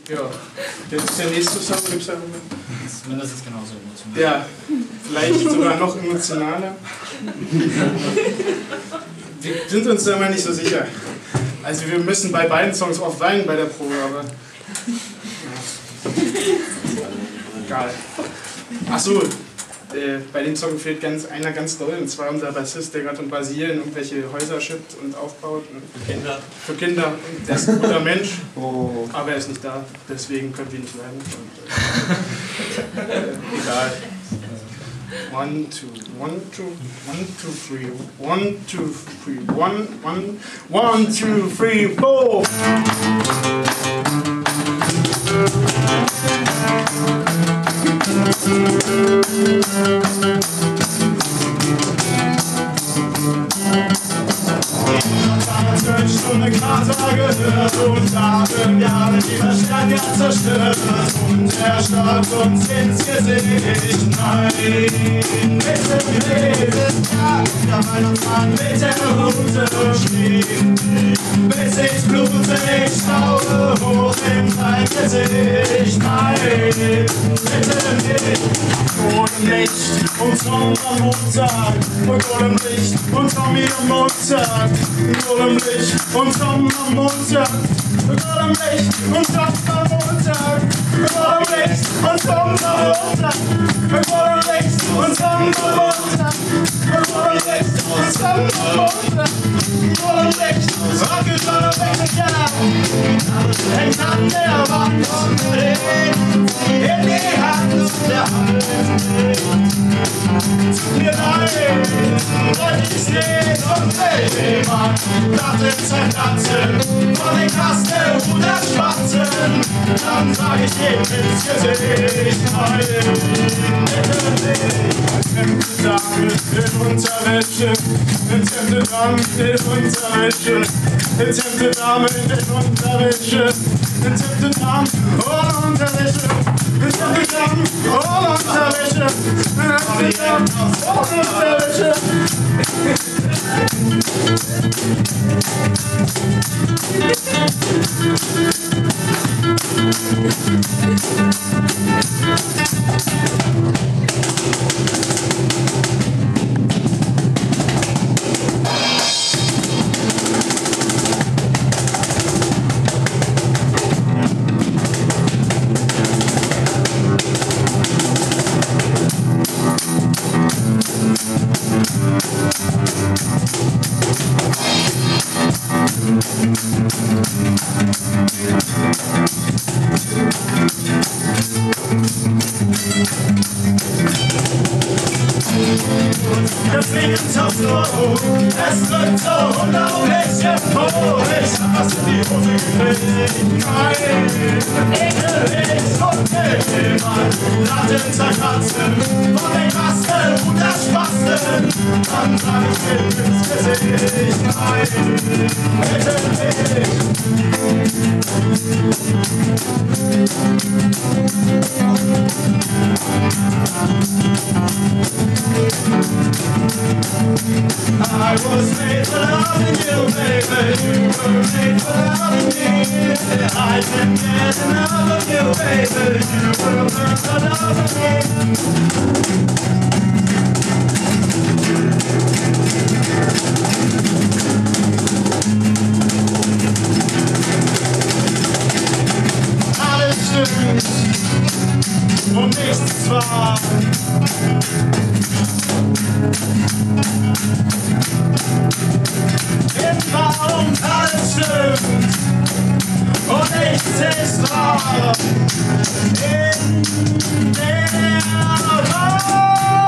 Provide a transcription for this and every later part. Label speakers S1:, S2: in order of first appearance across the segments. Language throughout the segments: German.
S1: Ja, jetzt der nächste Song, gibt es ja
S2: Das ist mindestens genauso emotional.
S1: Ja, vielleicht sogar noch emotionaler. Wir sind uns da immer nicht so sicher. Also wir müssen bei beiden Songs oft weinen bei der Probe, aber... Egal. Achso, bei dem Song fehlt einer ganz doll, und zwar unser Bassist, der gerade in Brasilien irgendwelche Häuser schippt und aufbaut.
S3: Für Kinder.
S1: Für Kinder. Und der ist ein guter Mensch,
S3: Oh.
S1: aber er ist nicht da, deswegen können wir nicht leiden. Und, egal. 1, 2, 1, 2, 1, 2, 3, 1, 2, 3, 1, 2, 3, 12 Stunden Kater gehört und haben Jahre die Verstärker zerstört und er starrt uns ins Gesicht. Nein, bitte jedes Tag, der Weihnachtsmann mit der Rute steht, bis ich blute, ich schaue hoch in dein Gesicht. Nein, bitte nicht, ohne Licht und Sommermontag, und ohne Licht und Sommermontag, nur im Licht und Sommermontag, nur im Licht und Sommermontag, nur im Licht und Sommermontag, nur im Licht und Sommermontag, nur im Licht und Sommermontag, nur im Licht und Sommermontag, hängt an der Wand und dreht in die Hand und der Hand. Mir leid, wollte ich sehen und will jemand Platten zerkratzen von den Kasten und der Spatzen. Dann sag ich ihm ins Gesicht, nein, bitte nicht. Hemde Dame in Unterwäsche, Hemde Dame in Unterwäsche, Hemde Dame in Unterwäsche, Hemde Dame ohne Unterwäsche, Hemde Dame ohne Unterwäsche, Hemde Dame ohne Unterwäsche. Das Leben taucht so hoch, es wird so unglaublich euphorisch. Hast du die Hose gekriegt? Nein, ekelig und jemand Latten zerkratzen von den Kasten und der Spasten. Dann sag ich dir ins Gesicht, nein, bitte nicht. I was made for loving you, baby. You were made for loving me. I can't get enough of you, baby. You were meant for loving me. Alles stimmt und nichts wahr. Immer und alles stimmt und nichts ist wahr. In der Wahrheit.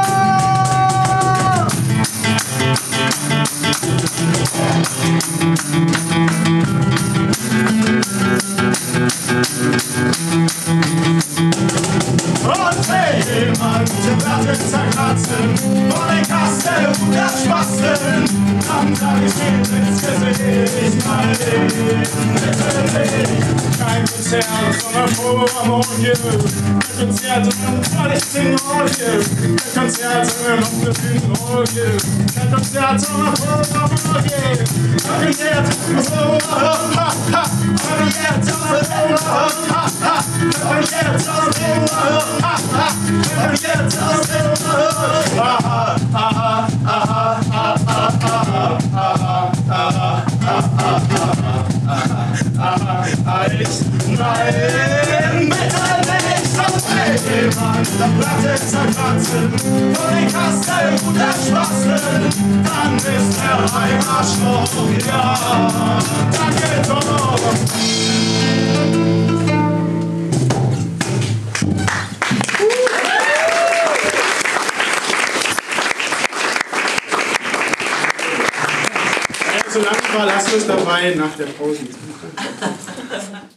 S1: Und wenn jemand die Platte zerkratzen von den Kasten und der Spasten, dann sag ich ihm ins Gesicht, nein, bitte nicht. Kein Konzert, sondern Probe am Orgel. Der Konzert und voll ich sing Orgel. Der Konzert und noch eine Bühne Orgel. Der Konzert und noch Probe am Orgel. Der Konzert und so, ha, ha, ha. Der Konzert und so, ha, ha, ha. jetzt aus dem wenn du jetzt aus dem nein, bitte nicht auf jemand der Platte zerkratzen und die Kasse gut erspassen, dann ist er ein Arschloch, ja, danke doch.
S3: So lange war, lassen wir es dabei nach der Pause.